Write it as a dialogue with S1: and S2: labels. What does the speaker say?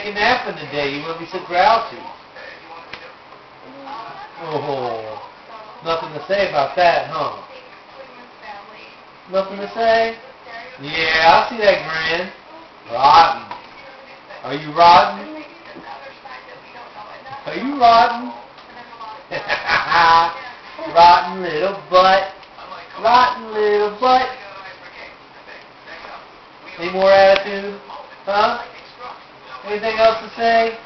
S1: take a nap in the day. You wouldn't be so grouchy. Oh, nothing to say about that, huh? Nothing to say? Yeah, I see that grin. Rotten. Are you rotten? Are you rotten? Rotten little butt. Rotten little butt. Any more attitude? Huh? Anything else to say?